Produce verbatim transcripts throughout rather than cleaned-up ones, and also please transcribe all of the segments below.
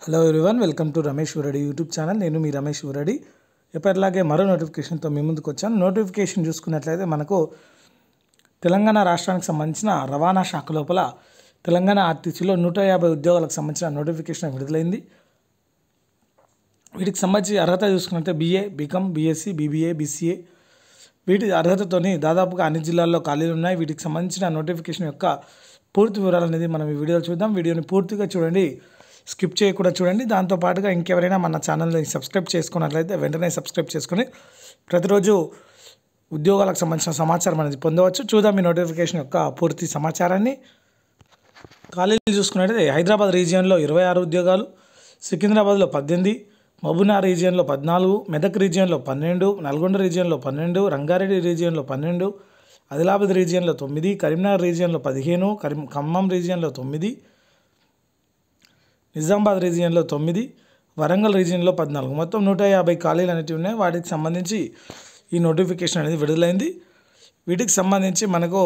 Hello everyone, welcome to Ramesh Uradi YouTube channel. నేను మీ రమేష్ ఊరడి. ఎప్పటిలాగే మరో నోటిఫికేషన్తో మీ ముందుకు వచ్చాను. నోటిఫికేషన్ చూసుకున్నట్లయితే మనకు తెలంగాణ రాష్ట్రానికి సంబంధించిన రవాణా శాఖ లోపల తెలంగాణ ఆర్టీసీలో నూట యాభై ఉద్యోగాలకు సంబంధించిన నోటిఫికేషన్ విడుదలైంది. వీటికి సంబంధించి అర్హత చూసుకున్నట్లయితే BA, BCom, BSc, BBA, BCA వీటి అర్హతతోని దాదాపుగా అన్ని జిల్లాల్లో ఖాళీలు ఉన్నాయి. వీటికి సంబంధించిన నోటిఫికేషన్ యొక్క పూర్తి వివరాలు అనేది మనం ఈ వీడియోలో చూద్దాం. వీడియోని పూర్తిగా చూడండి, స్కిప్ చేయకుండా చూడండి. దాంతోపాటుగా ఇంకెవరైనా మన ఛానల్ని సబ్స్క్రైబ్ చేసుకున్నట్లయితే వెంటనే సబ్స్క్రైబ్ చేసుకుని ప్రతిరోజు ఉద్యోగాలకు సంబంధించిన సమాచారం అనేది పొందవచ్చు. చూద్దాం ఈ నోటిఫికేషన్ యొక్క పూర్తి సమాచారాన్ని. ఖాళీలు చూసుకున్నట్లయితే హైదరాబాద్ రీజియన్లో ఇరవై ఆరు ఉద్యోగాలు, సికింద్రాబాద్లో పద్దెనిమిది, మహబూబ్నగర్ రీజియన్లో పద్నాలుగు, మెదక్ రీజియన్లో పన్నెండు, నల్గొండ రీజియన్లో పన్నెండు, రంగారెడ్డి రీజియన్లో పన్నెండు, ఆదిలాబాద్ రీజియన్లో తొమ్మిది, కరీంనగర్ రీజియన్లో పదిహేను, కరీం ఖమ్మం రీజియన్లో తొమ్మిది, నిజామాబాద్ రీజియన్లో తొమ్మిది, వరంగల్ రీజియన్లో పద్నాలుగు, మొత్తం నూట యాభై ఖాళీలు అనేవి ఉన్నాయి. వాటికి సంబంధించి ఈ నోటిఫికేషన్ అనేది విడుదలైంది. వీటికి సంబంధించి మనకు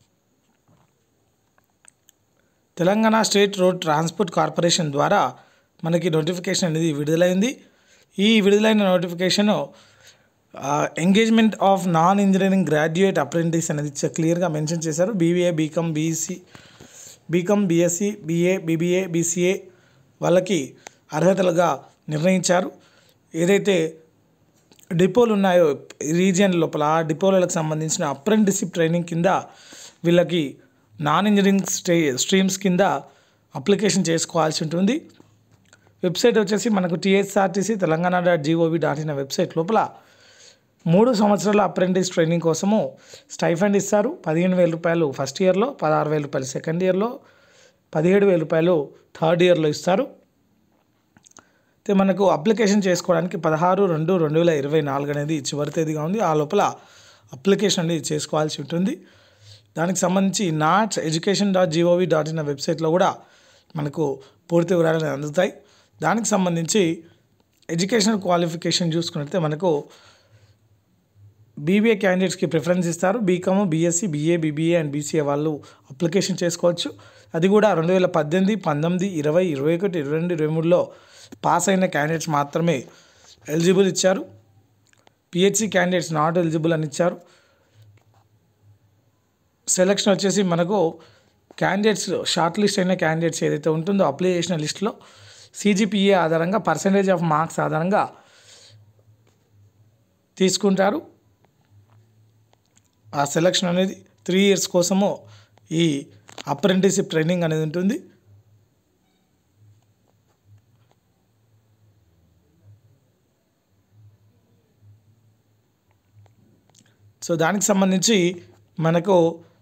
Telangana state road transport corporation ద్వారా మనకి నోటిఫికేషన్ అనేది విడుదలైంది. ఈ విడుదలైన notification engagement of non engineering graduate apprentice అనేది క్లియర్గా మెన్షన్ చేశారు. BBA, BCom, BEC, BCom, BSc, BA, BBA, BCA వాళ్ళకి అర్హతలుగా నిర్ణయించారు. ఏదైతే డిపోలు ఉన్నాయో రీజియన్ లోపల ఆ డిపోలకు సంబంధించిన అప్రెంటిస్షిప్ ట్రైనింగ్ కింద వీళ్ళకి నాన్ ఇంజనీరింగ్ స్టే స్ట్రీమ్స్ కింద అప్లికేషన్ చేసుకోవాల్సి ఉంటుంది. వెబ్సైట్ వచ్చేసి మనకు TSRTC Telangana dot gov dot in website లోపల మూడు సంవత్సరాల అప్రెంటిస్ ట్రైనింగ్ కోసము స్టైఫండ్ ఇస్తారు. పదిహేను వేల రూపాయలు ఫస్ట్ ఇయర్లో, పదహారు వేల రూపాయలు సెకండ్ ఇయర్లో, పదిహేడు వేల రూపాయలు థర్డ్ ఇయర్లో ఇస్తారు. అయితే మనకు అప్లికేషన్ చేసుకోవడానికి పదహారు రెండు రెండు వేల ఇరవై నాలుగు అనేది చివరి తేదీగా ఉంది. ఆ లోపల అప్లికేషన్ అనేది చేసుకోవాల్సి ఉంటుంది. దానికి సంబంధించి NATS education dot gov dot in వెబ్సైట్లో కూడా మనకు పూర్తి వివరాలు అందుతాయి. దానికి సంబంధించి ఎడ్యుకేషనల్ క్వాలిఫికేషన్ చూసుకున్నట్లయితే మనకు బీబీఏ క్యాండిడేట్స్కి ప్రిఫరెన్స్ ఇస్తారు. BCom, BSc, BA, BBA and BCA వాళ్ళు అప్లికేషన్ చేసుకోవచ్చు. అది కూడా రెండు వేల పద్దెనిమిది, పంతొమ్మిది, ఇరవై, ఇరవై ఒకటి, ఇరవై రెండు, ఇరవై మూడులో పాస్ అయిన క్యాండిడేట్స్ మాత్రమే ఎలిజిబుల్ ఇచ్చారు. పిహెచ్సి క్యాండిడేట్స్ నాట్ ఎలిజిబుల్ అని ఇచ్చారు. సెలక్షన్ వచ్చేసి మనకు క్యాండిడేట్స్ షార్ట్ లిస్ట్ అయిన క్యాండిడేట్స్ ఏదైతే ఉంటుందో అప్లై చేసిన లిస్టులో సీజీపీఏ ఆధారంగా పర్సంటేజ్ ఆఫ్ మార్క్స్ ఆధారంగా తీసుకుంటారు. ఆ సెలక్షన్ అనేది త్రీ ఇయర్స్ కోసము ఈ అప్రెంటిస్షిప్ ట్రైనింగ్ అనేది ఉంటుంది. సో దానికి సంబంధించి మనకు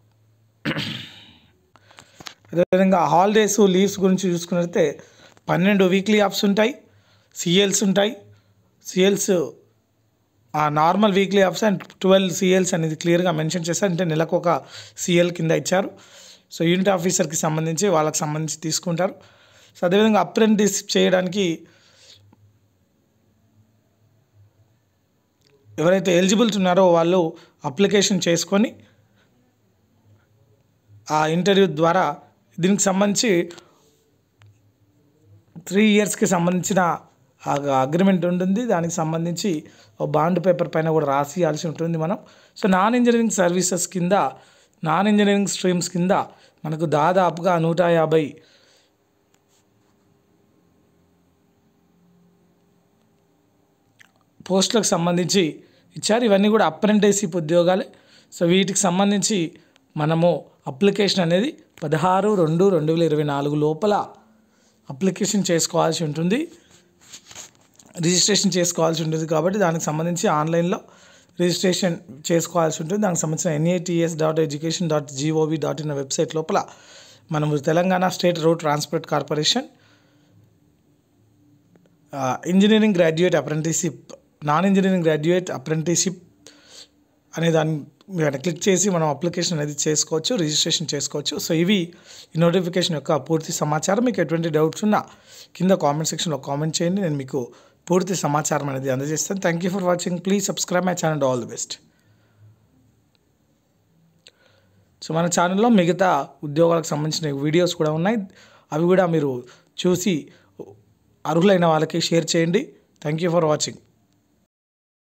అదేవిధంగా హాలిడేస్, లీవ్స్ గురించి చూసుకున్నట్లయితే పన్నెండు వీక్లీ ఆఫ్స్ ఉంటాయి, సిఎల్స్ ఉంటాయి. సిఎల్స్ ఆ normal weekly offs and twelve CLs అనేది క్లియర్గా మెన్షన్ చేశారు. అంటే నెలకు ఒక సిఎల్ కింద ఇచ్చారు. సో యూనిట్ ఆఫీసర్కి సంబంధించి వాళ్ళకి సంబంధించి తీసుకుంటారు. సో అదేవిధంగా అప్రెంటిస్ చేయడానికి ఎవరైతే ఎలిజిబుల్స్ ఉన్నారో వాళ్ళు అప్లికేషన్ చేసుకొని ఆ ఇంటర్వ్యూ ద్వారా దీనికి సంబంధించి త్రీ ఇయర్స్కి సంబంధించిన అగ్రిమెంట్ ఉంటుంది. దానికి సంబంధించి బాండ్ పేపర్ పైన కూడా రాసియాల్సి ఉంటుంది మనం. సో నాన్ ఇంజనీరింగ్ సర్వీసెస్ కింద, నాన్ ఇంజనీరింగ్ స్ట్రీమ్స్ కింద మనకు దాదాపుగా నూట యాభై పోస్టులకు సంబంధించి ఇచ్చారు. ఇవన్నీ కూడా అప్రెంటిస్షిప్ ఉద్యోగాలే. సో వీటికి సంబంధించి మనము అప్లికేషన్ అనేది పదహారు రెండు రెండు వేల ఇరవై నాలుగు లోపల అప్లికేషన్ చేసుకోవాల్సి ఉంటుంది, రిజిస్ట్రేషన్ చేసుకోవాల్సి ఉంటుంది. కాబట్టి దానికి సంబంధించి ఆన్లైన్లో రిజిస్ట్రేషన్ చేసుకోవాల్సి ఉంటుంది. దానికి సంబంధించిన NATS dot education dot gov dot in website లోపల మనము Telangana state road transport corporation engineering graduate apprenticeship, non engineering graduate apprenticeship అనే దాన్ని మీరు క్లిక్ చేసి మనం అప్లికేషన్ అనేది చేసుకోవచ్చు, రిజిస్ట్రేషన్ చేసుకోవచ్చు. సో ఇవి ఈ నోటిఫికేషన్ యొక్క పూర్తి సమాచారం. మీకు ఎటువంటి డౌట్స్ ఉన్నా కింద కామెంట్ సెక్షన్లో కామెంట్ చేయండి, నేను మీకు పూర్తి సమాచారం అనేది అందజేస్తాను. Thank you for watching. Please subscribe my channel. All the best. So మన ఛానల్లో మిగతా ఉద్యోగాలకు సంబంధించిన వీడియోస్ కూడా ఉన్నాయి. అవి కూడా మీరు చూసి అర్హులైన వాళ్ళకి షేర్ చేయండి. Thank you for watching.